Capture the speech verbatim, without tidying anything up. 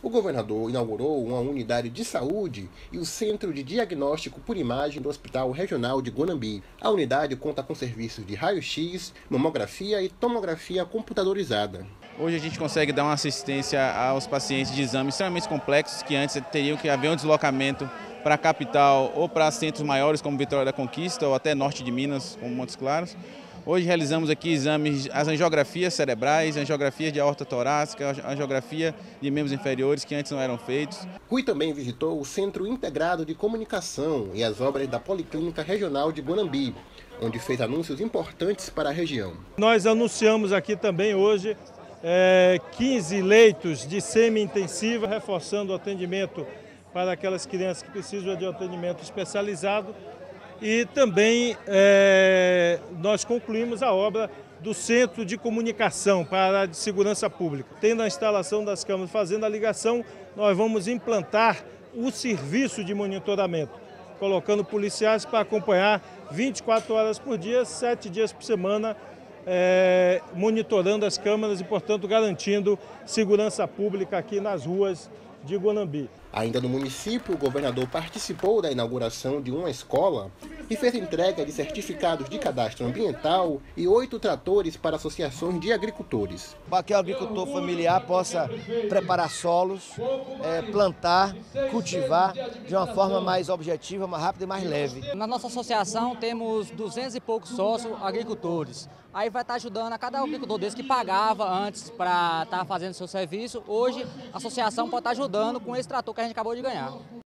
O governador inaugurou uma unidade de saúde e o Centro de Diagnóstico por Imagem do Hospital Regional de Guanambi. A unidade conta com serviços de raio-x, mamografia e tomografia computadorizada. Hoje a gente consegue dar uma assistência aos pacientes de exames extremamente complexos que antes teriam que haver um deslocamento para a capital ou para centros maiores como Vitória da Conquista ou até norte de Minas, como Montes Claros. Hoje realizamos aqui exames, as angiografias cerebrais, angiografias de aorta torácica, angiografia de membros inferiores que antes não eram feitos. Rui também visitou o Centro Integrado de Comunicação e as obras da Policlínica Regional de Guanambi, onde fez anúncios importantes para a região. Nós anunciamos aqui também hoje é, quinze leitos de semi-intensiva, reforçando o atendimento para aquelas crianças que precisam de um atendimento especializado. E também é, nós concluímos a obra do Centro de Comunicação para a área de Segurança Pública. Tendo a instalação das câmeras, fazendo a ligação, nós vamos implantar o serviço de monitoramento, colocando policiais para acompanhar vinte e quatro horas por dia, sete dias por semana, é, monitorando as câmeras e, portanto, garantindo segurança pública aqui nas ruas de Guanambi. Ainda no município, o governador participou da inauguração de uma escola e fez entrega de certificados de cadastro ambiental e oito tratores para associações de agricultores. Para que o agricultor familiar possa preparar solos, é, plantar, cultivar de uma forma mais objetiva, mais rápida e mais leve. Na nossa associação temos duzentos e poucos sócios agricultores. Aí vai estar ajudando a cada agricultor desse que pagava antes para estar fazendo seu serviço. Hoje a associação pode estar ajudando com esse trator que a gente acabou de ganhar.